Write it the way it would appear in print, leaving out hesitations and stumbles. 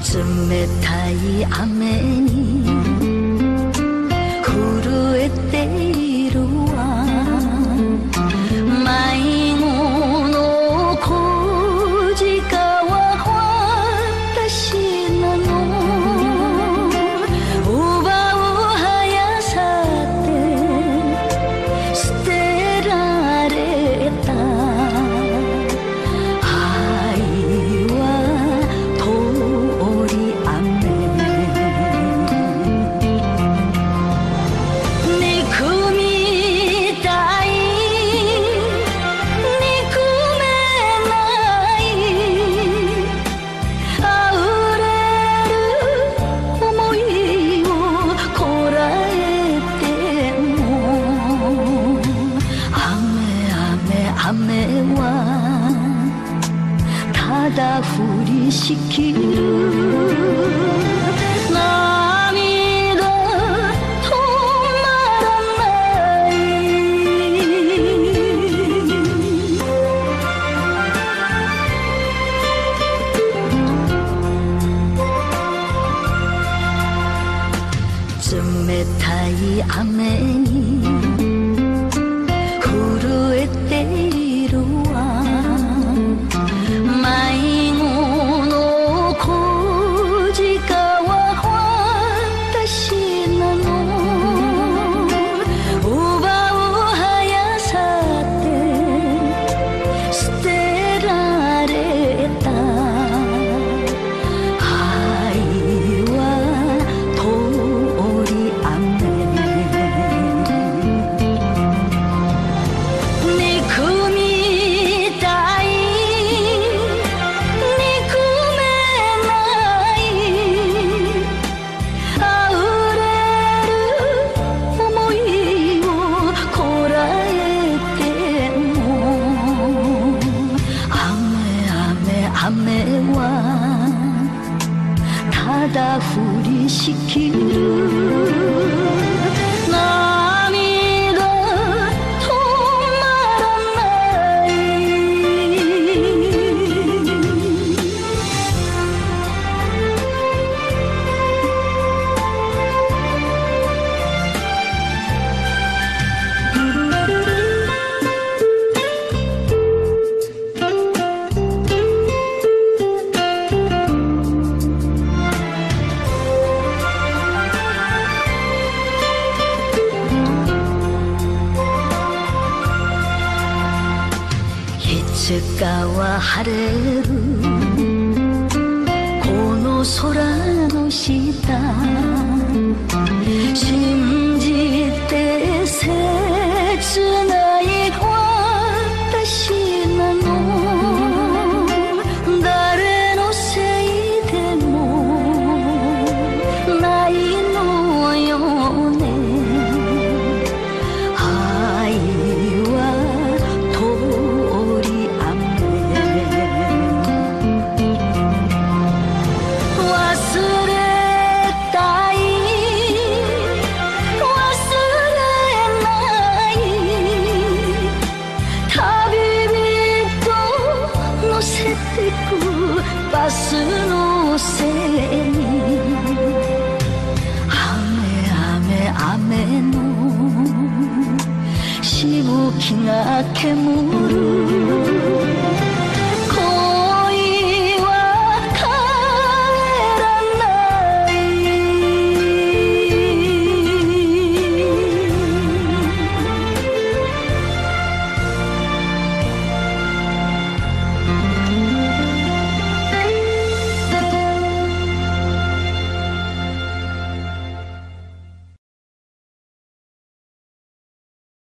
冷たい雨に震えているわ。迷子の小鹿は私なの。奪う速さで捨てられた愛は通り雨。憎みたい憎めない溢れる想いをこらえても雨はただ降りしきる。涙止まらない冷たい雨に震えているわ。迷子の小鹿は私なの。奪う速さで捨てられた愛は通り雨。憎みたい憎めない溢れる想いをこらえても雨はただ降りしきる。涙止まらないいつかは晴れるこの空の下。信じて切ない私なの。誰のせいでもないのよね。愛は通り雨。忘れたい忘れない旅人乗せてくバスのせいに。雨のしぶきが煙る。